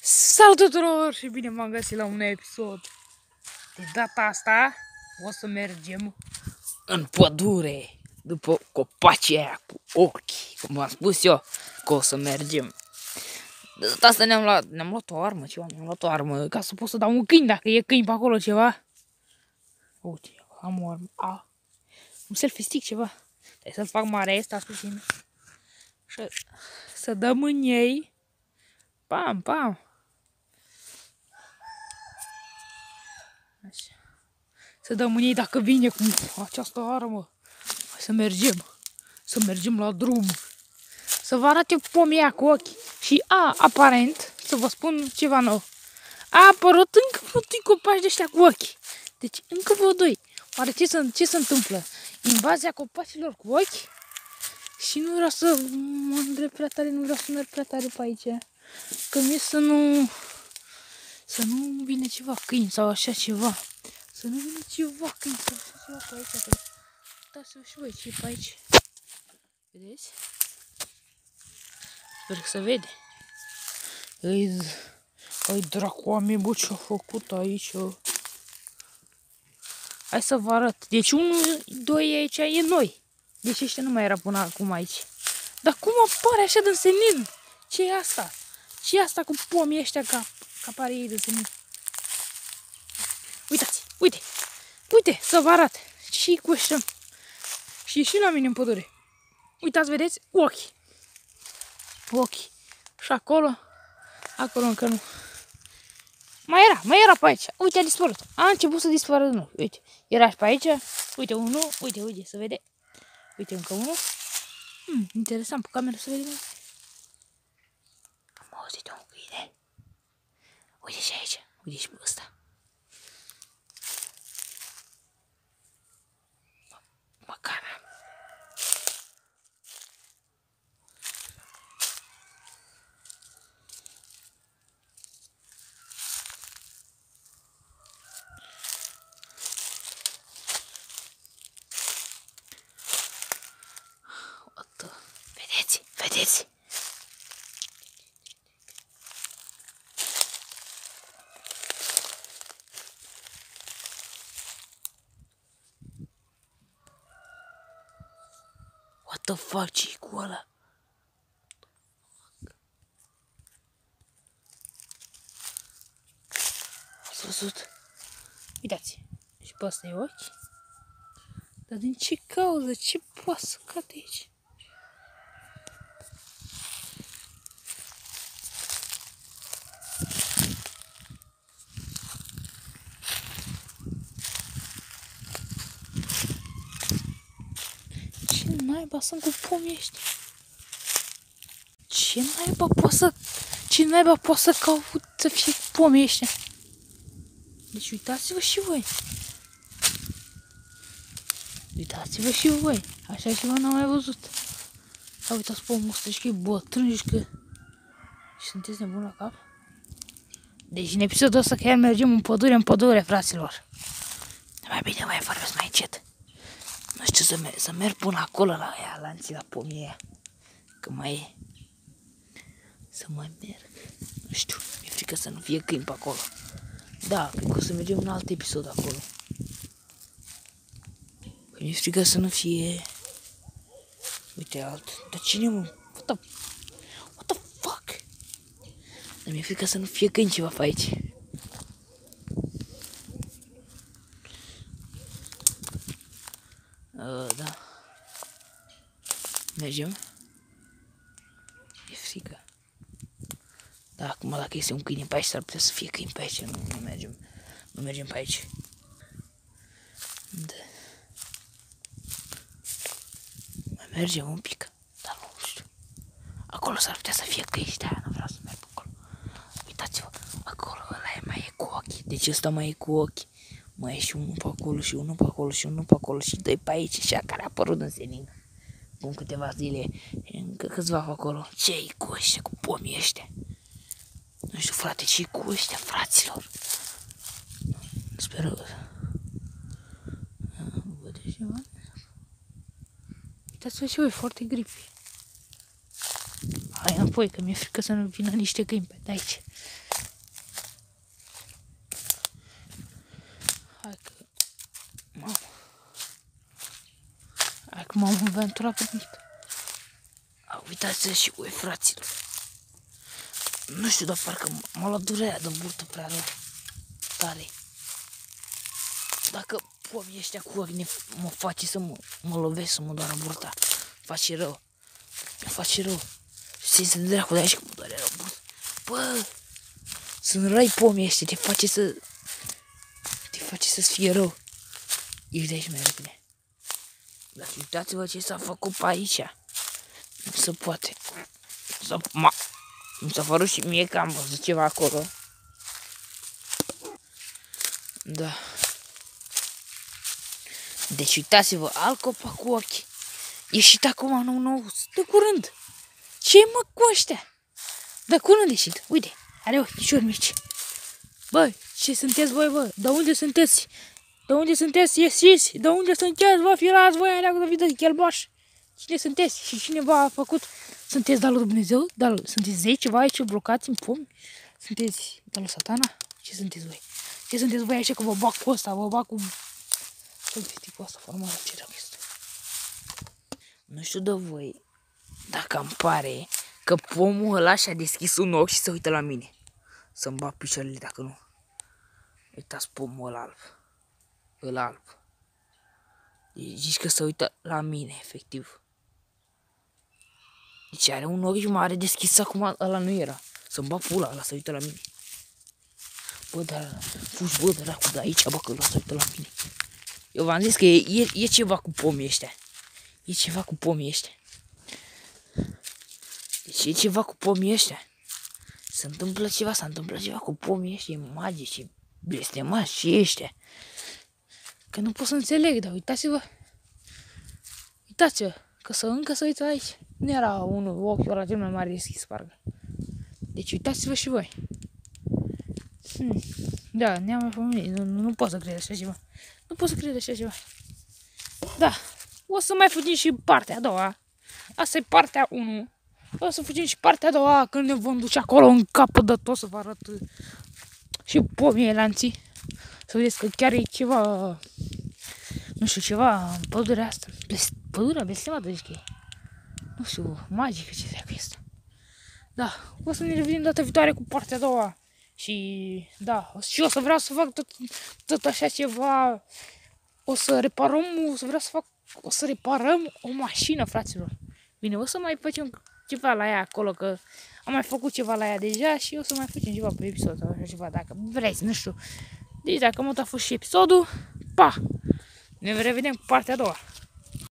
Salut tuturor și bine m-am găsit la un episod. De data asta o să mergem în pădure după copacii aia cu ochi, cum v-am spus eu că o să mergem. De data asta ne-am luat o armă, ca să pot să dau un câine dacă e câini pe acolo ceva. Uite, am o armă. Un selfie stick ceva. Trebuie să-l fac mare, stați puțin. Și să dăm în ei. Pam, pam. Așa. Să dăm în ei dacă vine cu această armă. Hai să mergem la drum. Să vă arate pomii aia cu ochi. Și aparent, să vă spun ceva nou. A apărut încă vreo 2 copaci de ăștia cu ochi. Deci încă vreo 2. Oare ce se întâmplă? Invazia copacilor cu ochi? Și nu vreau să mă îndrept prea tare, nu vreau să merg prea tare pe aici. Că mie să nu vină ceva câini sau așa ceva. Să nu vină ceva câini sau așa ceva pe aici. Uitați-vă și voi ce e pe aici. Vedeți? Sper că se vede. Îi dracu amiibo ce-a făcut aici. Hai să vă arăt. Deci 1, 2 aici e noi. Deci ăștia nu mai era până acum aici. Dar cum apare așa de senin? Ce e asta? Ce e asta cu pomii ăștia ca apare ei de senin? Uitați, uite, să vă arăt. Și cu ăștia. Și la mine în pădure. Uitați, vedeți? Ochi. Și acolo încă nu. Mai era pe aici. Uite, a dispărut. A început să dispară din nou. Uite, era și pe aici. Uite unul. Uite, se vede. Uite, încă unul. Interesant, pe cameră se vede. Am auzit un câine. Uite și aici. Uite și pe ăsta. Măcar. Vedeți? What the fuck, ce-i cu ăla? Ați văzut? Uitați, și pe ăsta e ochi. Dar din ce cauză? Ce poate să cade aici? Ce naiba sunt cu pomii ăștia? Ce naiba poate să caut să fie pomii ăștia? Deci uitați-vă și voi. Așa ceva n-am mai văzut. Sau uitați pomul ăsta și că e bătrân și că... Și sunteți nebuni la cap? Deci în episodul ăsta chiar mergem în pădure, fraților. Mai bine mai vorbesc mai încet. Nu știu să merg până acolo la ea, la pomii aia. Că mai e. Să mai merg. Nu știu, mi-e frică să nu fie câini pe acolo. Da, cred că o să mergem în alt episod acolo. Că mi-e frică să nu fie... Uite alt. Dar cine mă? What the fuck? Dar mi-e frică să nu fie câini ceva pe aici. Da. Mergem. E frică. Da, acum dacă este un câine pe aici, s-ar putea să fie câini pe aici. Nu mergem pe aici. Da. Mai mergem un pic. Dar nu știu. Acolo s-ar putea să fie câini, de-aia nu vreau să merg pe acolo. Uitați-vă, acolo ăla mai e cu ochi. Deci ăsta mai e cu ochi. Mai e și unul pe acolo, și unul pe acolo, și unul pe acolo, și 2 pe aici, și care a apărut în senin. Cum câteva zile, încă câțiva pe acolo. Ce-i cu ăștia, cu pomii ăștia? Nu știu, frate, ce-i cu ăștia, fraților? Sper că... Văd ceva? Uitați-vă și voi, foarte gripi. Hai înapoi, că mi-e frică să nu vină niște câini pe aici. m-am aventurat pe mic. Uitați-vă și voi, fraților. Nu știu, dar parcă m-a luat durerea de burtă prea rău. Tare. Dacă pomii ăștia cu acne mă face să mă lovesc, să mă doară burta. Face rău. Face rău. Și să dracu de aici că mă doare rău burta. Bă! Sunt răi pomii ăștia, te face să-ți fie rău. Ieși de aici mai repede. Dar uitați-vă ce s-a făcut pe aici. Nu se poate. Mi s-a părut și mie că am văzut ceva acolo. Da. Deci uitați-vă, alt copac cu ochi. Ieșit acum nou. De curând. Ce mă cu ăștia? De curând ieșit. Uite, are ochișori mici. Băi, ce sunteți voi, bă? De unde sunteți? De unde sunteți? Ieșiți! De unde sunteți? Vă filați voi alea cu de chelbaș. Cine sunteți? Și cine v-a făcut? Sunteți de-al lui Dumnezeu? Sunteți zei ceva aici blocați în pomi? Sunteți de-al lui Satana? Ce sunteți voi? Ce sunteți voi aici că vă bag cu ăsta? Vă bag cu... Ce-mi fi tipul ăsta formală? Ce rău este? Nu știu de voi, dacă îmi pare că pomul ăla și-a deschis un ochi și se uită la mine. Să-mi bag picioarele dacă nu. Uitați pomul ăla alb. Ăla alb. Zici că se uită la mine, efectiv. Deci are un ochi mare deschis, acum ăla nu era. Să-mi bag pula, ăla se uită la mine. Bă, dar fugi, bă, dracu, de aici, bă, că ăla se uită la mine. Eu v-am zis că e ceva cu pomii ăștia. E ceva cu pomii ăștia. Deci e ceva cu pomii ăștia. Se întâmplă ceva cu pomii ăștia magici, blestemați și ăștia. Că nu pot să înțeleg, dar uitați-vă. Uitați-vă, că încă să uitați aici. Nu era unul, ochiul ăla cel mai mare deschis, parcă. Deci uitați-vă și voi. Da, ne-am mai pomenit, nu pot să cred așa ceva. Nu pot să cred așa ceva. Da, o să mai fugim și partea a doua. Asta e partea 1. O să fugim și partea a doua când ne vom duce acolo în capăt de tot să vă arăt și pomii lanții. Să vedeți că chiar e ceva, nu știu, ceva în pădurea asta. Pădurea blestemată, zici că e. Nu știu, magică ce treacă este. Da, o să ne revedem data viitoare cu partea a doua. Și da, și o să vreau să fac tot așa ceva. O să reparăm o mașină, fraților. Bine, o să mai facem ceva la ea acolo, că am mai făcut ceva la ea deja și o să mai facem ceva pe episod sau așa ceva, dacă vreți, nu știu. Deci dacă mult a fost și episodul, pa! Ne revedem cu partea a doua.